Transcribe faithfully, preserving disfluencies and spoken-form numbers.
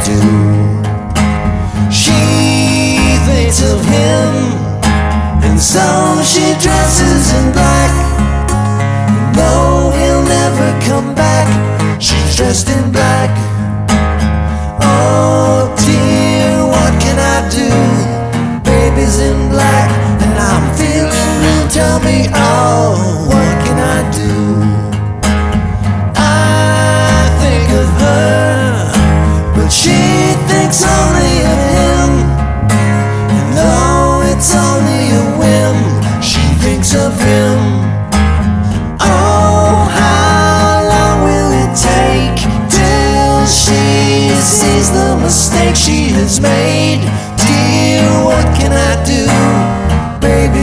do? She thinks of him, and so she dresses in black. No, he'll never come back. She's dressed in black. Oh dear, what can I do? Baby's in black, and I'm feeling blue. Tell me, oh, what can I do? I think of her, but she thinks only of him. And though it's only a whim, she thinks of him. Oh, how long will it take till she sees the mistake she has made? Dear, what can I do? Baby